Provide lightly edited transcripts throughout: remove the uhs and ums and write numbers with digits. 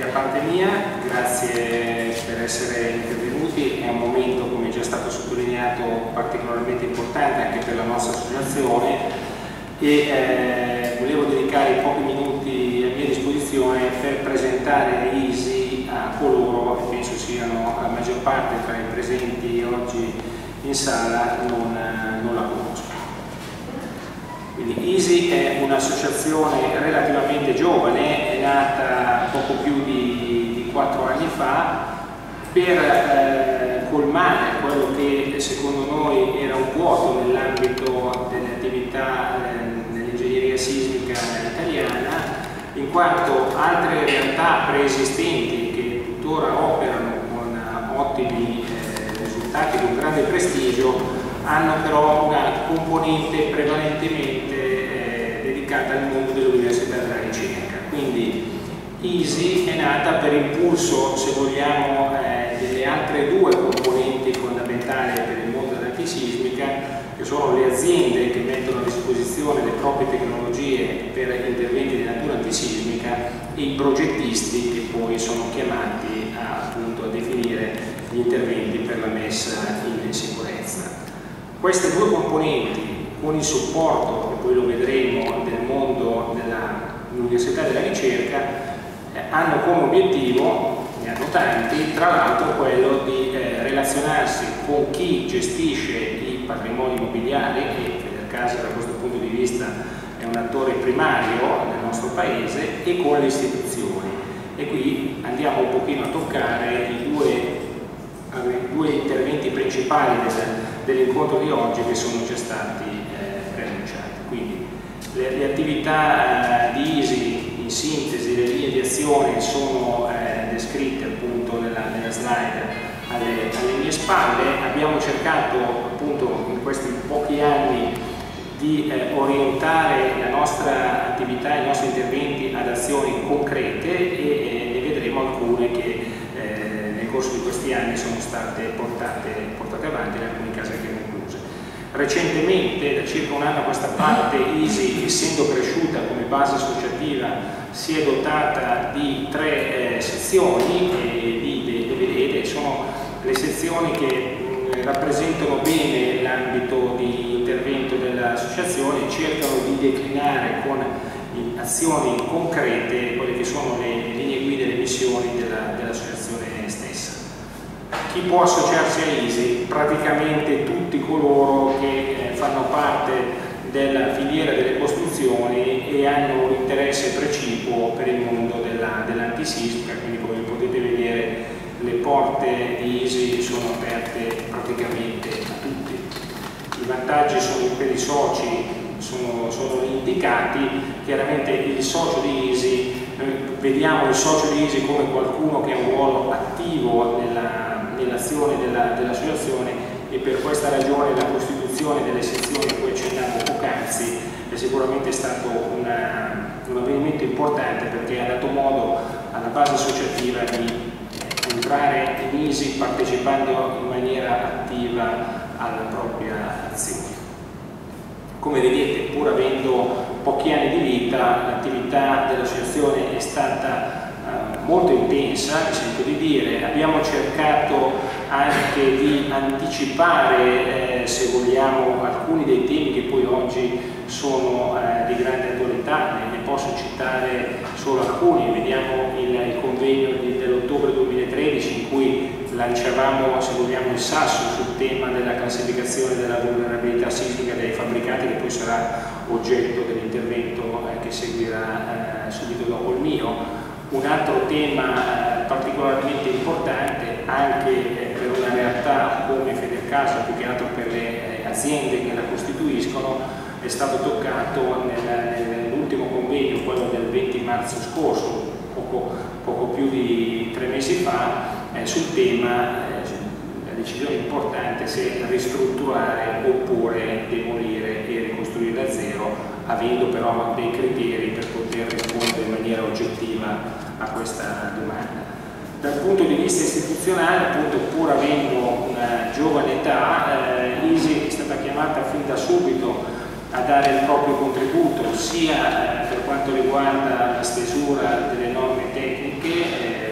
parte mia, grazie per essere intervenuti. È un momento, come è già stato sottolineato, particolarmente importante anche per la nostra associazione e volevo dedicare i pochi minuti a mia disposizione per presentare ISI a coloro che penso siano la maggior parte tra i presenti oggi in sala non la conoscono. Quindi ISI è un'associazione relativamente giovane, è nata poco più di 4 anni fa per colmare quello che secondo noi era un vuoto nell'ambito delle attività dell'ingegneria sismica italiana, in quanto altre realtà preesistenti che tuttora operano con ottimi risultati, con grande prestigio, hanno però una componente prevalentemente dedicata al mondo dell'università e della ricerca. Quindi ISI è nata per impulso, se vogliamo, delle altre due componenti fondamentali per il mondo dell'antisismica, che sono le aziende che mettono a disposizione le proprie tecnologie per interventi di natura antisismica e i progettisti che poi sono chiamati appunto a definire gli interventi per la messa in sicurezza. Queste due componenti, con il supporto, e poi lo vedremo, del mondo dell'università e della ricerca, hanno come obiettivo, ne hanno tanti, tra l'altro quello di relazionarsi con chi gestisce i patrimoni immobiliari, e Federcaser da questo punto di vista è un attore primario nel nostro paese, e con le istituzioni. E qui andiamo un pochino a toccare i due interventi principali dell'incontro di oggi che sono già stati preannunciati. Quindi le attività di ISI, in sintesi, le linee di azione sono descritte appunto nella slide alle mie spalle. Abbiamo cercato appunto in questi pochi anni di orientare la nostra attività, i nostri interventi ad azioni concrete e ne vedremo alcune che nel corso di questi anni sono state portate avanti, in alcuni casi anche concluse. Recentemente, da circa un anno a questa parte, ISI, essendo cresciuta come base associativa, si è dotata di 3 sezioni e le vedete, sono le sezioni che rappresentano bene l'ambito di intervento dell'associazione e cercano di declinare con azioni concrete quelle che sono le linee guida e le missioni dell'associazione stessa. Chi può associarsi a ISI? Praticamente tutti coloro che fanno parte della filiera delle costruzioni e hanno un interesse precipuo per il mondo dell'antisismica, quindi come potete vedere le porte di ISI sono aperte praticamente a tutti. I vantaggi per i soci sono indicati. Chiaramente il socio di ISI, noi vediamo il socio di ISI come qualcuno che ha un ruolo attivo nell'azione dell'associazione, e per questa ragione la costituzione delle sezioni a cui accennavo poc'anzi è sicuramente stato un avvenimento importante, perché ha dato modo alla base associativa di entrare in ISI partecipando in maniera attiva alla propria azione. Come vedete, pur avendo pochi anni di vita, l'attività dell'associazione è stata molto intensa, mi sento di dire. Abbiamo cercato anche di anticipare, se vogliamo, alcuni dei temi che poi oggi sono di grande attualità. Ne posso citare solo alcuni. Vediamo il convegno dell'ottobre 2013 in cui lanciavamo, se vogliamo, il sasso sul tema della classificazione della vulnerabilità sismica dei fabbricati, che poi sarà oggetto dell'intervento che seguirà subito dopo il mio. Un altro tema particolarmente importante anche per una realtà come Federcaser, più che altro per le aziende che la costituiscono, è stato toccato nell'ultimo convegno, quello del 20 marzo scorso, poco più di 3 mesi fa, sul tema, la decisione importante se ristrutturare oppure demolire e ricostruire da zero, avendo però dei criteri per poter rispondere in maniera oggettiva a questa domanda. Dal punto di vista istituzionale, appunto, pur avendo una giovane età, ISI è stata chiamata fin da subito a dare il proprio contributo, sia per quanto riguarda la stesura delle norme tecniche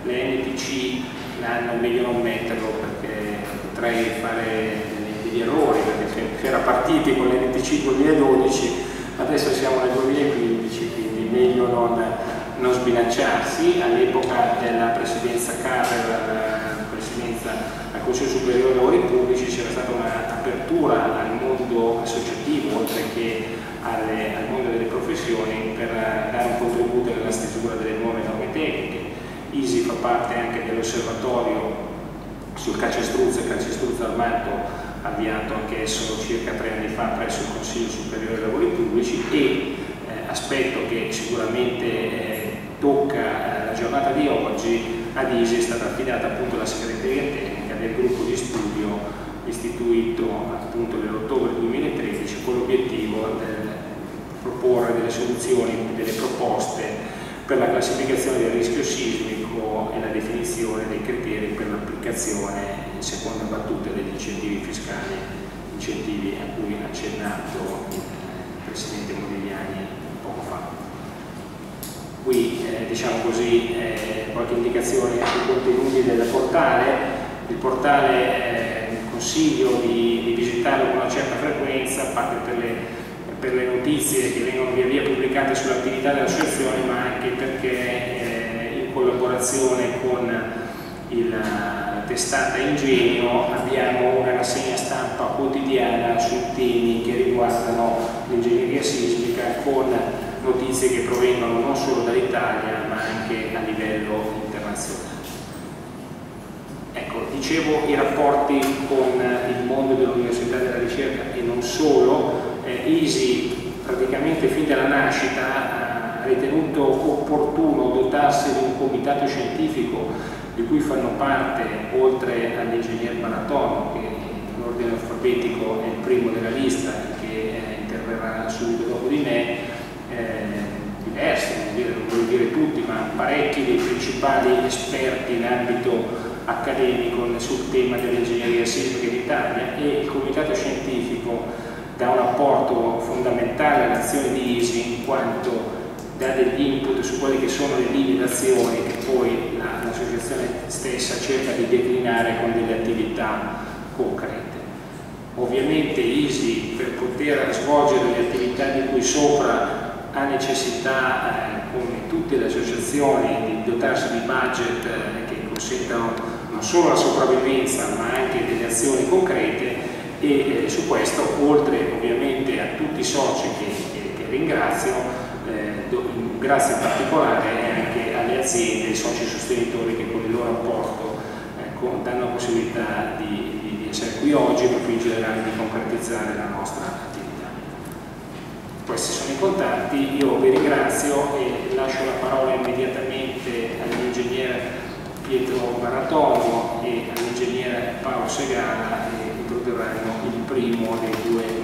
le NTC l'anno meglio non metterlo perché potrei fare degli errori, perché si era partiti con l'NTC 2012, adesso siamo nel 2015, quindi meglio non sbilanciarsi. All'epoca della presidenza Carrer, presidenza al Consiglio Superiore dei Lavori Pubblici, c'era stata un'apertura al mondo associativo oltre che al mondo delle professioni per dare un contributo nella stesura delle nuove norme tecniche. ISI fa parte anche dell'osservatorio sul calcestruzzo e calcestruzzo armato, avviato anch'esso circa 3 anni fa presso il Consiglio Superiore dei Lavori Pubblici, e aspetto che sicuramente tocca la giornata di oggi, ad ISI è stata affidata appunto la segreteria tecnica del gruppo di studio istituito appunto nell'ottobre 2013 con l'obiettivo di proporre delle soluzioni, delle proposte per la classificazione del rischio sismico e la definizione dei criteri per l'applicazione in seconda battuta degli incentivi fiscali, incentivi a cui ha accennato il Presidente Modigliani poco fa. Qui diciamo così qualche indicazione sui contenuti del portale. Il portale consiglio di visitarlo con una certa frequenza, a parte per le notizie che vengono via via pubblicate sull'attività dell'associazione, ma anche perché in collaborazione con la testata Ingenio abbiamo una rassegna stampa quotidiana su temi che riguardano l'ingegneria sismica, con notizie che provengono non solo dall'Italia ma anche a livello internazionale. Ecco, dicevo i rapporti con il mondo dell'università e della ricerca e non solo. ISI praticamente fin dalla nascita ha ritenuto opportuno dotarsi di un comitato scientifico di cui fanno parte, oltre all'ingegner Baratono, che in ordine alfabetico è il primo della lista e che interverrà subito dopo di me, diversi, non voglio dire tutti, ma parecchi dei principali esperti in ambito accademico sul tema dell'ingegneria sismica in Italia, e il comitato scientifico dà un apporto fondamentale all'azione di ISI, in quanto dà degli input su quelle che sono le linee d'azione che poi l'associazione stessa cerca di declinare con delle attività concrete. Ovviamente ISI, per poter svolgere le attività di cui sopra, ha necessità, come tutte le associazioni, di dotarsi di budget che consentano non solo la sopravvivenza ma anche delle azioni concrete, e su questo, oltre ovviamente a tutti i soci che ringrazio, grazie in particolare anche alle aziende, ai soci sostenitori che con il loro apporto danno la possibilità di essere qui oggi e più in generale di concretizzare la nostra attività. Questi sono i contatti, io vi ringrazio e lascio la parola immediatamente all'ingegnere Pietro Baratono e all'ingegnere Paolo Segala, che introdurranno il primo dei due